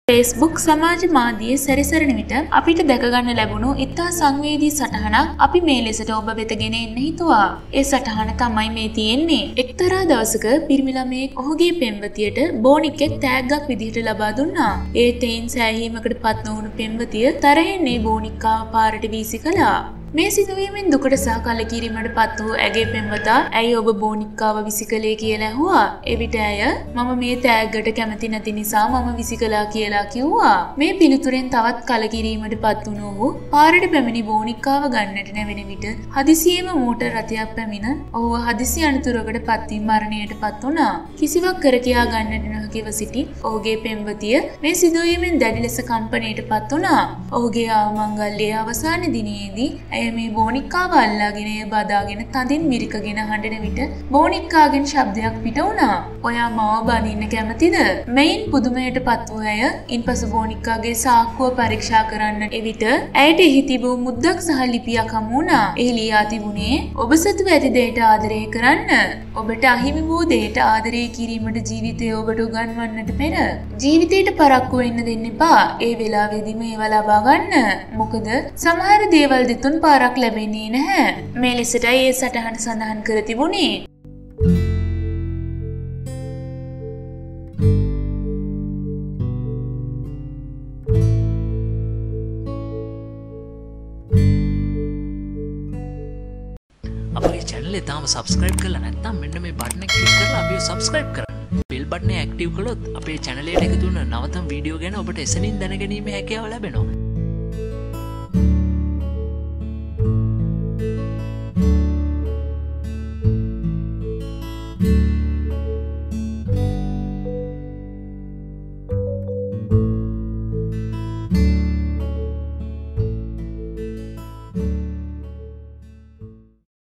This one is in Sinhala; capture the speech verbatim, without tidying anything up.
Facebook සමාජ මාධ්‍යයේ සැරිසරන විට අපිට දැක ගන්න ලැබුණු ඉතා සංවේදී සටහනක් අපි මේ ලෙසට ඔබ වෙත ගෙන එන්න හිතුවා. ඒ සටහන තමයි මේ තියෙන්නේ. එක්තරා දවසක පිරිමි ළමයෙක් ඔහුගේ පෙම්වතියට බෝනික්ෙක් තෑග්ගක් විදිහට ලබා දුන්නා. ඒ තෙයින් සෑහීමකට පත් නොවුණු පෙම්වතිය තරහෙන් මේ බෝනික්කාව පාරට වීසි කළා. මේ සිදුවීමෙන් දුකට සහ කලකිරීමට පත් වූ ඇගේ පෙම්වතා ඇයි ඔබ බෝනික්කාව විසි කළේ කියලා ඇහුවා. එවිට ඇය මම මේ තෑග්ගට කැමති නැති නිසා මම විසි කළා කියලා කිව්වා. මේ පිළිතුරෙන් තවත් කලකිරීමට පත් වුණ ඔහු පාරට පැමිණි බෝනික්කාව ගන්නට නැවෙන විට හදිසියෙම මෝටර් රථයක් පැමිණ ඔහුව හදිසි අනතුරකට පත් වී මරණයට පත් වුණා. කිසිවක් කර කියා ගන්නට නොහැකිව සිටි ඔහුගේ පෙම්වතිය මේ සිදුවීමෙන් දැඩි ලෙස කම්පනයට පත් වුණා. ඔහුගේ ආමංගල්‍යයේ අවසාන දිනයේදී ඇය මේ බෝනික්කාව අල්ලාගෙන එය බදාගෙන තදින් මිරිකගෙන හඬන විට බෝනික්කාගෙන් ශබ්දයක් පිට වුණා. ඔයා මාව බඳින්න කැමතිද? මෙයින් පුදුමයට පත් වූ ඇය ඉන්පසු බෝනික්කාගේ සාක්කුව පරීක්ෂා කරන්න එවිට ඇයට එහි තිබූ මුද්දක් සහ ලිපියක් හමු වුණා. එහි ලියා තිබුණේ ඔබ සතුව ඇති දෙයට ආදරය කරන්න. ඔබට අහිමි වූ දෙයට ආදරය කිරීමට ජීවිතය ඔබට උගන්වන්නට පෙර ජීවිතයට පරක්කු වෙන්න දෙන්න එපා. ඒ වෙලාවේදීම ඒවා ලබා ගන්න. මොකද සමහර දේවල් දෙතුන් පාරක් ලැබෙන්නේ නැහැ. මේ ලෙසටයි ඒ සටහන සඳහන් කර තිබුණේ. අපේ channel එක තාම subscribe කරලා නැත්නම් මෙන්න මේ button එක click කරලා අපිව subscribe කරන්න. bell button එක active කළොත් අපේ channel එකට එකතු වෙන නවතම වීඩියෝ ගැන ඔබට එසනින් දැනගැනීමේ හැකියාව ලැබෙනවා.